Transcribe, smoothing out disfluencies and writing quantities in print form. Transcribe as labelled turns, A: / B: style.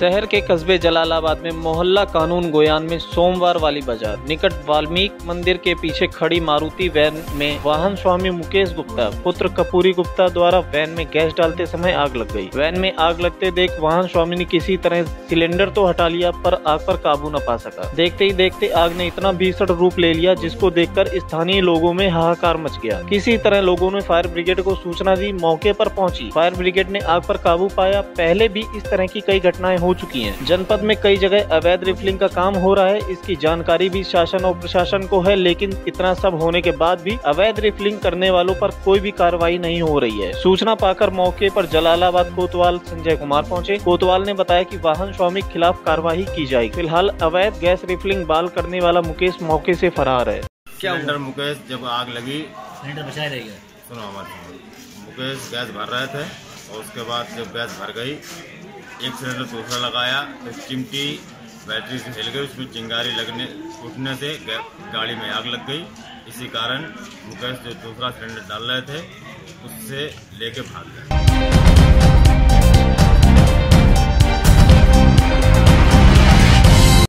A: शहर के कस्बे जलालाबाद में मोहल्ला कानून गोयान में सोमवार वाली बाजार निकट वाल्मीकि मंदिर के पीछे खड़ी मारुति वैन में वाहन स्वामी मुकेश गुप्ता पुत्र कपूरी गुप्ता द्वारा वैन में गैस डालते समय आग लग गई। वैन में आग लगते देख वाहन स्वामी ने किसी तरह सिलेंडर तो हटा लिया पर आग पर काबू न पा सका। देखते ही देखते आग ने इतना भीषण रूप ले लिया जिसको देखकर स्थानीय लोगों में हाहाकार मच गया। किसी तरह लोगों ने फायर ब्रिगेड को सूचना दी। मौके पर पहुंची फायर ब्रिगेड ने आग पर काबू पाया। पहले भी इस तरह की कई घटनाएं हो चुकी हैं। जनपद में कई जगह अवैध रिफिलिंग का काम हो रहा है। इसकी जानकारी भी शासन और प्रशासन को है, लेकिन इतना सब होने के बाद भी अवैध रिफिलिंग करने वालों पर कोई भी कार्रवाई नहीं हो रही है। सूचना पाकर मौके पर जलालाबाद कोतवाल संजय कुमार पहुंचे। कोतवाल ने बताया कि वाहन स्वामी के खिलाफ कार्रवाई की जाएगी। फिलहाल अवैध गैस रिफिलिंग बाल करने वाला मुकेश मौके से फरार है।
B: क्या सिलेंडर मुकेश जब आग लगी
C: सिलेंडर बचाए रहेगा।
B: सुनो हमारे मुकेश गैस भर रहे थे और उसके बाद जब गैस भर गई एक सिलेंडर दूसरा लगाया तो चिमटी बैटरी से हिल गई। उसमें चिंगारी लगने उठने से गाड़ी में आग लग गई। इसी कारण मुकेश जो दूसरा सिलेंडर डाल रहे थे उससे लेके भाग गए।